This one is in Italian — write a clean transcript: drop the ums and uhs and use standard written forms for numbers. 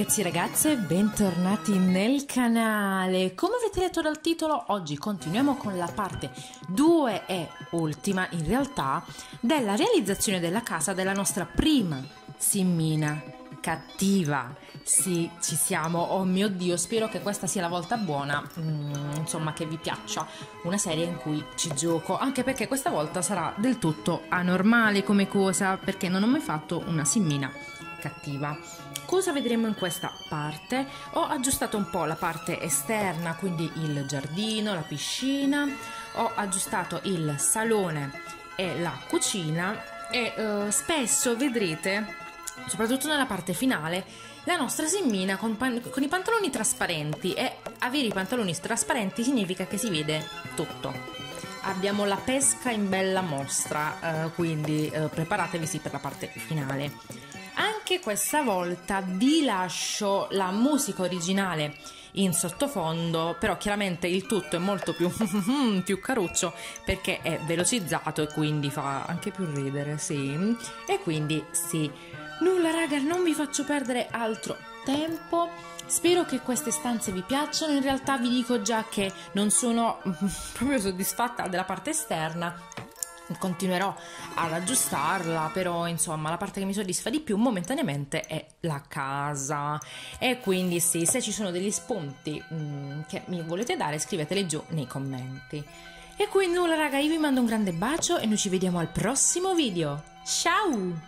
ragazzi e ragazze, bentornati nel canale. Come avete letto dal titolo, oggi continuiamo con la parte 2 e ultima, in realtà, della realizzazione della casa della nostra prima simmina cattiva. Sì, ci siamo, oh mio Dio, spero che questa sia la volta buona, insomma che vi piaccia una serie in cui ci gioco, anche perché questa volta sarà del tutto anormale come cosa, perché non ho mai fatto una simmina cattiva. Cosa vedremo in questa parte? Ho aggiustato un po' la parte esterna, quindi il giardino, la piscina, ho aggiustato il salone e la cucina e spesso vedrete, soprattutto nella parte finale, la nostra simmina con i pantaloni trasparenti, e avere i pantaloni trasparenti significa che si vede tutto. Abbiamo la pesca in bella mostra, quindi preparatevi per la parte finale. Anche questa volta vi lascio la musica originale in sottofondo, però chiaramente il tutto è molto più, più caruccio perché è velocizzato e quindi fa anche più ridere, sì. E quindi sì, nulla raga, non vi faccio perdere altro tempo. Spero che queste stanze vi piacciono. In realtà vi dico già che non sono proprio soddisfatta della parte esterna, continuerò ad aggiustarla, però insomma la parte che mi soddisfa di più momentaneamente è la casa. E quindi sì, se ci sono degli spunti che mi volete dare, scriveteli giù nei commenti. E quindi nulla raga, io vi mando un grande bacio e noi ci vediamo al prossimo video. Ciao!